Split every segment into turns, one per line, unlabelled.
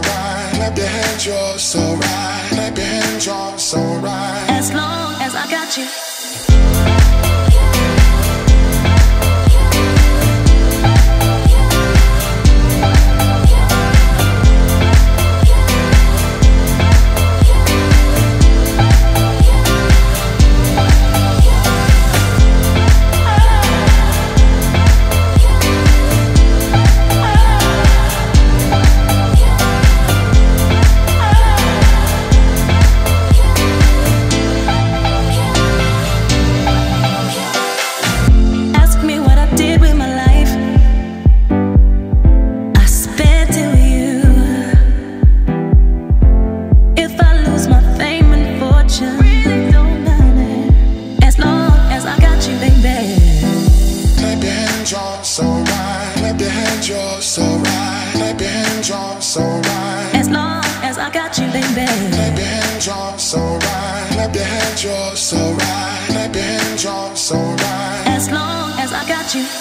right. Clap your hands, you're so right. Clap your hands, you're so right.
As long as I got you.
As long as I got you, baby. Clap your hands, you're so right. Clap your hands, you're so right. Clap your hands, you're so right.
As long as I got you.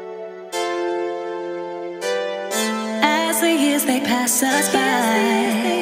As the years they pass us by,